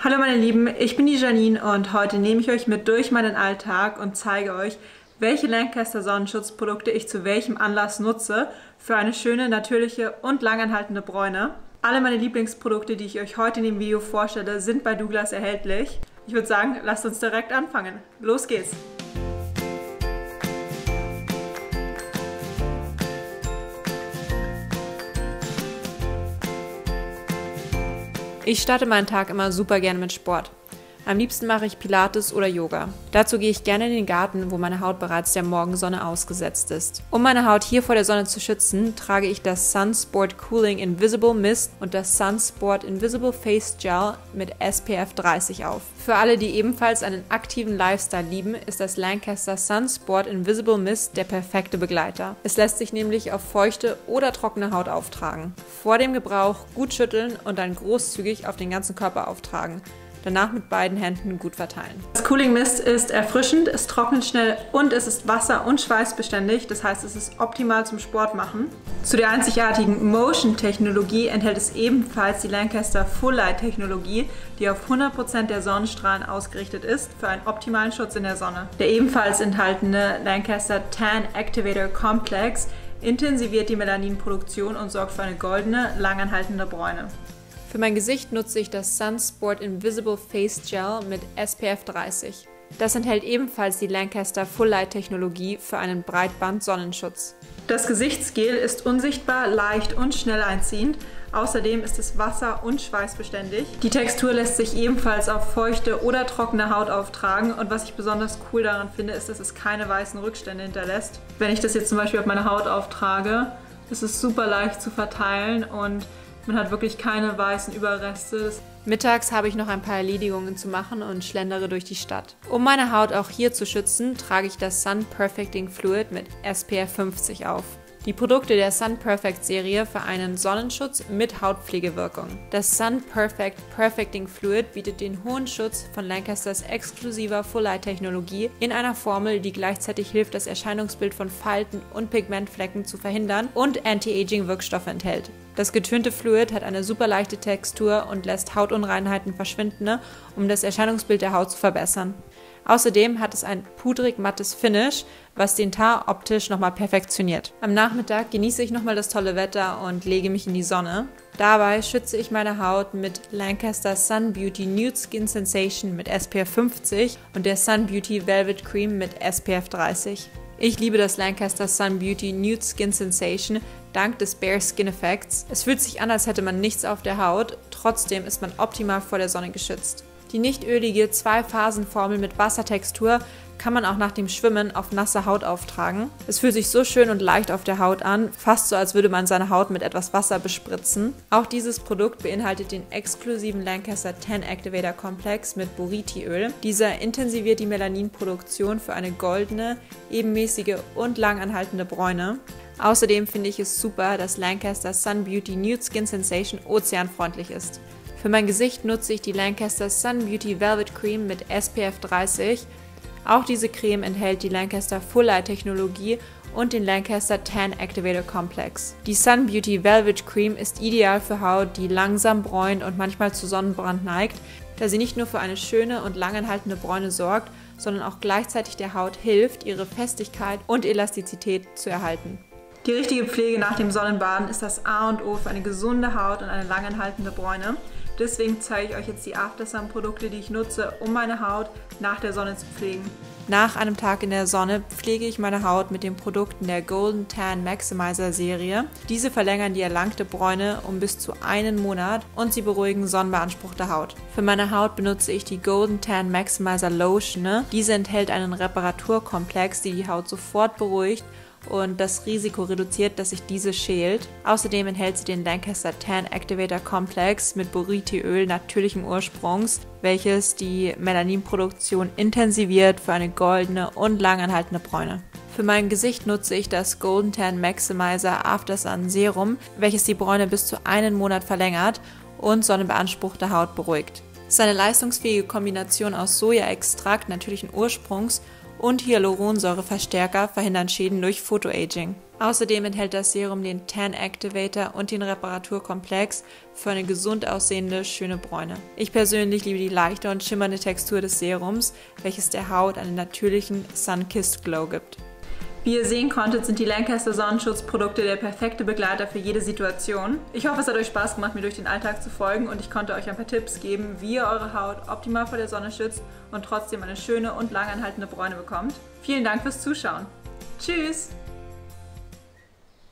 Hallo meine Lieben, ich bin die Janine und heute nehme ich euch mit durch meinen Alltag und zeige euch, welche Lancaster Sonnenschutzprodukte ich zu welchem Anlass nutze für eine schöne, natürliche und langanhaltende Bräune. Alle meine Lieblingsprodukte, die ich euch heute in dem Video vorstelle, sind bei Douglas erhältlich. Ich würde sagen, lasst uns direkt anfangen. Los geht's! Ich starte meinen Tag immer super gerne mit Sport. Am liebsten mache ich Pilates oder Yoga. Dazu gehe ich gerne in den Garten, wo meine Haut bereits der Morgensonne ausgesetzt ist. Um meine Haut hier vor der Sonne zu schützen, trage ich das Sunsport Cooling Invisible Mist und das Sunsport Invisible Face Gel mit SPF 30 auf. Für alle, die ebenfalls einen aktiven Lifestyle lieben, ist das Lancaster Sunsport Invisible Mist der perfekte Begleiter. Es lässt sich nämlich auf feuchte oder trockene Haut auftragen. Vor dem Gebrauch gut schütteln und dann großzügig auf den ganzen Körper auftragen. Danach mit beiden Händen gut verteilen. Das Cooling Mist ist erfrischend, es trocknet schnell und es ist wasser- und schweißbeständig, das heißt, es ist optimal zum Sport machen. Zu der einzigartigen Motion-Technologie enthält es ebenfalls die Lancaster Full Light Technologie, die auf 100% der Sonnenstrahlen ausgerichtet ist, für einen optimalen Schutz in der Sonne. Der ebenfalls enthaltene Lancaster Tan Activator Complex intensiviert die Melaninproduktion und sorgt für eine goldene, langanhaltende Bräune. Für mein Gesicht nutze ich das Sunsport Invisible Face Gel mit SPF 30. Das enthält ebenfalls die Lancaster Full Light Technologie für einen Breitband-Sonnenschutz. Das Gesichtsgel ist unsichtbar, leicht und schnell einziehend. Außerdem ist es wasser- und schweißbeständig. Die Textur lässt sich ebenfalls auf feuchte oder trockene Haut auftragen und was ich besonders cool daran finde, ist, dass es keine weißen Rückstände hinterlässt. Wenn ich das jetzt zum Beispiel auf meine Haut auftrage, ist es super leicht zu verteilen und man hat wirklich keine weißen Überreste. Mittags habe ich noch ein paar Erledigungen zu machen und schlendere durch die Stadt. Um meine Haut auch hier zu schützen, trage ich das Sun Perfecting Fluid mit SPF 50 auf. Die Produkte der Sun Perfect Serie vereinen Sonnenschutz mit Hautpflegewirkung. Das Sun Perfect Perfecting Fluid bietet den hohen Schutz von Lancasters exklusiver Full Light Technologie in einer Formel, die gleichzeitig hilft, das Erscheinungsbild von Falten und Pigmentflecken zu verhindern und Anti-Aging-Wirkstoffe enthält. Das getönte Fluid hat eine super leichte Textur und lässt Hautunreinheiten verschwinden, um das Erscheinungsbild der Haut zu verbessern. Außerdem hat es ein pudrig-mattes Finish, was den Teint optisch nochmal perfektioniert. Am Nachmittag genieße ich nochmal das tolle Wetter und lege mich in die Sonne. Dabei schütze ich meine Haut mit Lancaster Sun Beauty Nude Skin Sensation mit SPF 50 und der Sun Beauty Velvet Cream mit SPF 30. Ich liebe das Lancaster Sun Beauty Nude Skin Sensation dank des Bare Skin Effekts. Es fühlt sich an, als hätte man nichts auf der Haut, trotzdem ist man optimal vor der Sonne geschützt. Die nicht ölige 2-Phasen-Formel mit Wassertextur kann man auch nach dem Schwimmen auf nasse Haut auftragen. Es fühlt sich so schön und leicht auf der Haut an, fast so, als würde man seine Haut mit etwas Wasser bespritzen. Auch dieses Produkt beinhaltet den exklusiven Lancaster Tan Activator Complex mit Boritiöl. Dieser intensiviert die Melaninproduktion für eine goldene, ebenmäßige und langanhaltende Bräune. Außerdem finde ich es super, dass Lancaster Sun Beauty Nude Skin Sensation ozeanfreundlich ist. Für mein Gesicht nutze ich die Lancaster Sun Beauty Velvet Cream mit SPF 30. Auch diese Creme enthält die Lancaster Full Light Technologie und den Lancaster Tan Activator Complex. Die Sun Beauty Velvet Cream ist ideal für Haut, die langsam bräunt und manchmal zu Sonnenbrand neigt, da sie nicht nur für eine schöne und langanhaltende Bräune sorgt, sondern auch gleichzeitig der Haut hilft, ihre Festigkeit und Elastizität zu erhalten. Die richtige Pflege nach dem Sonnenbaden ist das A und O für eine gesunde Haut und eine langanhaltende Bräune. Deswegen zeige ich euch jetzt die Aftersun-Produkte, die ich nutze, um meine Haut nach der Sonne zu pflegen. Nach einem Tag in der Sonne pflege ich meine Haut mit den Produkten der Golden Tan Maximizer Serie. Diese verlängern die erlangte Bräune um bis zu einen Monat und sie beruhigen sonnenbeanspruchte Haut. Für meine Haut benutze ich die Golden Tan Maximizer Lotion. Diese enthält einen Reparaturkomplex, die die Haut sofort beruhigt und das Risiko reduziert, dass sich diese schält. Außerdem enthält sie den Lancaster Tan Activator Complex mit Boritiöl natürlichen Ursprungs, welches die Melaninproduktion intensiviert für eine goldene und langanhaltende Bräune. Für mein Gesicht nutze ich das Golden Tan Maximizer Aftersun Serum, welches die Bräune bis zu einen Monat verlängert und sonnenbeanspruchte Haut beruhigt. Seine leistungsfähige Kombination aus Sojaextrakt natürlichen Ursprungs und Hyaluronsäureverstärker verhindern Schäden durch Photoaging. Außerdem enthält das Serum den Tan Activator und den Reparaturkomplex für eine gesund aussehende, schöne Bräune. Ich persönlich liebe die leichte und schimmernde Textur des Serums, welches der Haut einen natürlichen Sun-Kissed Glow gibt. Wie ihr sehen konntet, sind die Lancaster Sonnenschutzprodukte der perfekte Begleiter für jede Situation. Ich hoffe, es hat euch Spaß gemacht, mir durch den Alltag zu folgen und ich konnte euch ein paar Tipps geben, wie ihr eure Haut optimal vor der Sonne schützt und trotzdem eine schöne und langanhaltende Bräune bekommt. Vielen Dank fürs Zuschauen. Tschüss!